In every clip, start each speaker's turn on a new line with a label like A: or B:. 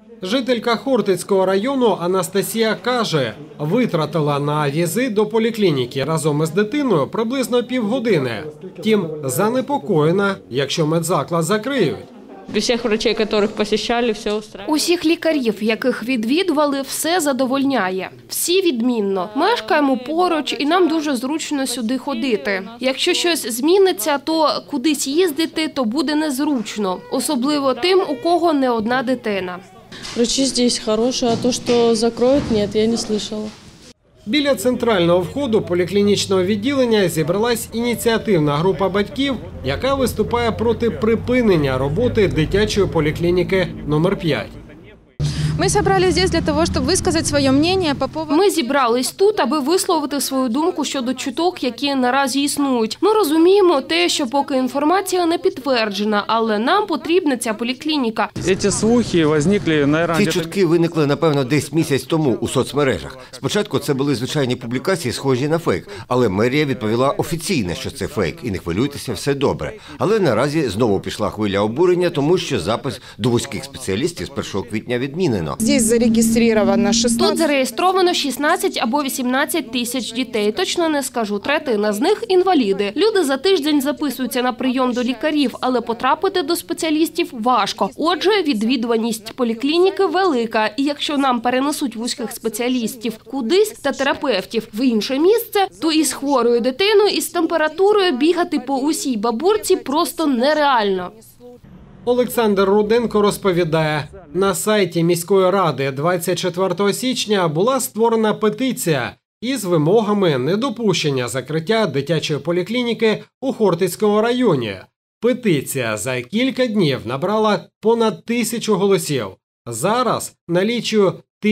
A: Жителька Хортицького району Анастасія каже, витратила на візит до поліклініки разом із дитиною приблизно півгодини. Втім, занепокоєна, якщо медзаклад закриють.
B: Всіх врачей, яких посещали, все устраивает.
C: Усіх лікарів, яких відвідували, все задовольняє. Всі відмінно. Мешкаємо поруч і нам дуже зручно сюди ходити. Якщо щось зміниться, то кудись їздити, то буде незручно. Особливо тим, у кого не одна дитина.
B: Врачи здесь хорошие, а то, что закроют, нет, я не слышала.
A: Біля центрального входу поліклінічного відділення зібралась ініціативна група батьків, яка виступає проти припинення роботи дитячої поліклініки номер 5.
D: Ми зібралися тут для того, щоб висказати своє мнення по поводу...
C: Ми зібрались тут, аби висловити свою думку щодо чуток, які наразі існують. Ми розуміємо те, що поки інформація не підтверджена, але нам потрібна ця поліклініка.
E: Ці чутки виникли, напевно, десь місяць тому у соцмережах. Спочатку це були звичайні публікації, схожі на фейк, але мерія відповіла офіційно, що це фейк, і не хвилюйтеся, все добре. Але наразі знову пішла хвиля обурення, тому що запис до вузьких спеціалістів з 1 квітня відмінено.
D: Тут
C: зареєстровано 16 або 18 тисяч дітей. Точно не скажу, третина з них – інваліди. Люди за тиждень записуються на прийом до лікарів, але потрапити до спеціалістів важко. Отже, відвідуваність поліклініки велика. І якщо нам перенесуть вузьких спеціалістів кудись та терапевтів в інше місце, то із хворою дитиною, із температурою бігати по усій Бабурці просто нереально.
A: Олександр Руденко розповідає, на сайті міської ради 24 січня була створена петиція із вимогами недопущення закриття дитячої поліклініки у Хортицькому районі. Петиція за кілька днів набрала понад 1000 голосів. Зараз налічує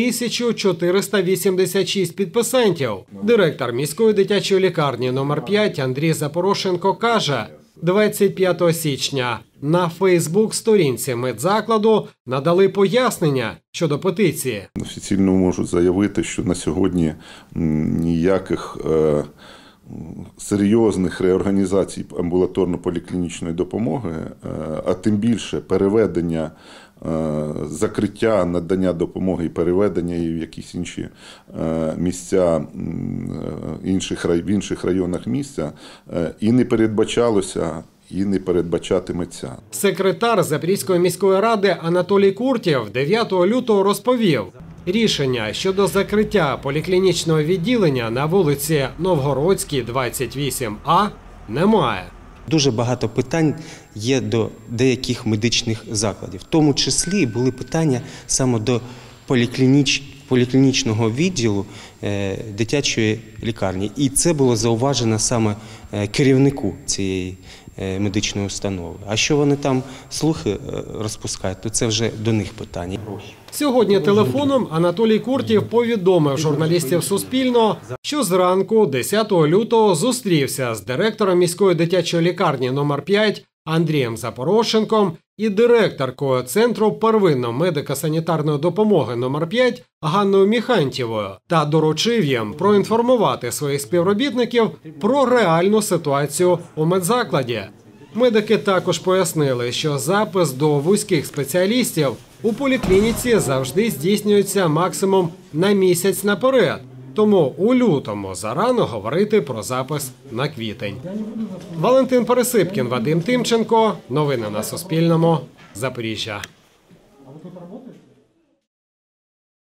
A: 1486 підписантів. Директор міської дитячої лікарні номер 5 Андрій Запорошенко каже, 25 січня на Фейсбук-сторінці медзакладу надали пояснення щодо петиції.
F: Офіційно можу заявити, що на сьогодні ніяких серйозних реорганізацій амбулаторно-поліклінічної допомоги, а тим більше переведення, закриття, надання допомоги і переведення її в якісь інші місця, в інших районах місця і не передбачалося, і не передбачатиметься.
A: Секретар Запорізької міської ради Анатолій Куртєв 9 лютого розповів, рішення щодо закриття поліклінічного відділення на вулиці Новгородській, 28А немає.
G: Дуже багато питань є до деяких медичних закладів. В тому числі були питання саме до поліклінічного відділу дитячої лікарні. І це було зауважено саме керівнику цієї медичної установи. А що вони там слухи розпускають, то це вже до них питання.
A: Сьогодні телефоном Анатолій Куртєв повідомив журналістів Суспільного, що зранку 10 лютого зустрівся з директором міської дитячої лікарні номер 5 Андрієм Запорошенком і директоркою Центру первинної медико-санітарної допомоги номер 5 Ганною Міхантьєвою та доручив їм проінформувати своїх співробітників про реальну ситуацію у медзакладі. Медики також пояснили, що запис до вузьких спеціалістів у поліклініці завжди здійснюється максимум на місяць наперед. Тому у лютому зарано говорити про запис на квітень. Валентин Пересипкін, Вадим Тимченко. Новини на Суспільному. Запоріжжя.